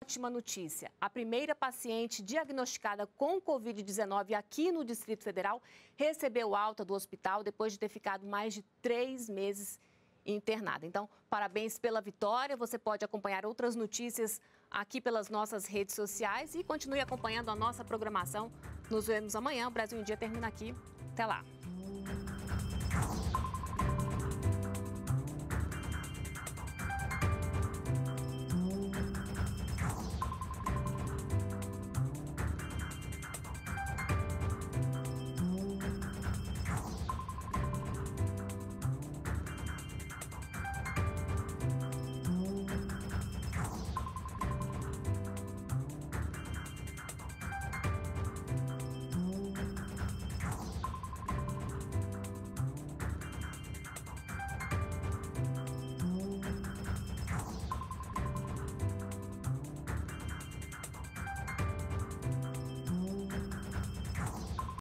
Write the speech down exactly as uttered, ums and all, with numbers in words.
Ótima notícia. A primeira paciente diagnosticada com covid dezenove aqui no Distrito Federal recebeu alta do hospital depois de ter ficado mais de três meses internada. Então, parabéns pela vitória. Você pode acompanhar outras notícias aqui pelas nossas redes sociais e continue acompanhando a nossa programação. Nos vemos amanhã. O Brasil em Dia termina aqui. Até lá.